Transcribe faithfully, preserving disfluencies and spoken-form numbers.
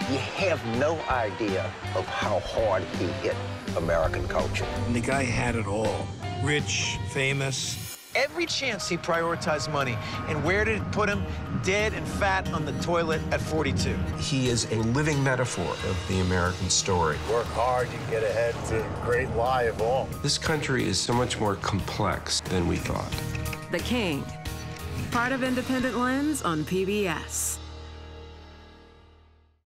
You have no idea of how hard he hit American culture. And the guy had it all. Rich, famous. Every chance he prioritized money. And where did it put him? Dead and fat on the toilet at forty-two. He is a living metaphor of the American story. Work hard, you get ahead. It's a great lie of all. This country is so much more complex than we thought. The King, part of Independent Lens on P B S.